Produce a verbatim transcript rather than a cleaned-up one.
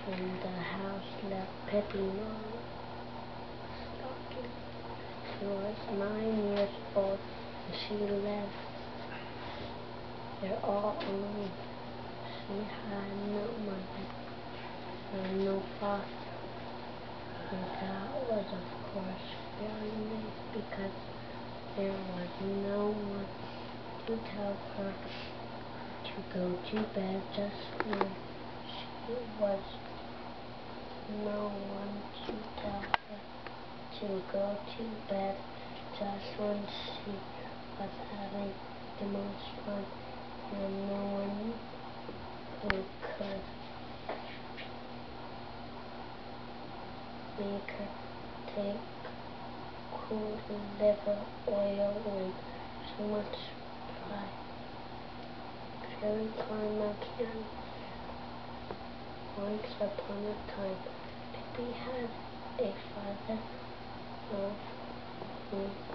In the house left Pippi Longstocking. She was nine years old and she lived there all alone. She had no mother and no father. And that was, of course, very nice because there was no one to tell her to go to bed just when she was. No one to tell her to go to bed just when she was having the most fun, and no one who could make her take cool liver oil when she must fly. Fairy Karma can. Once upon a time, Pippi had a father of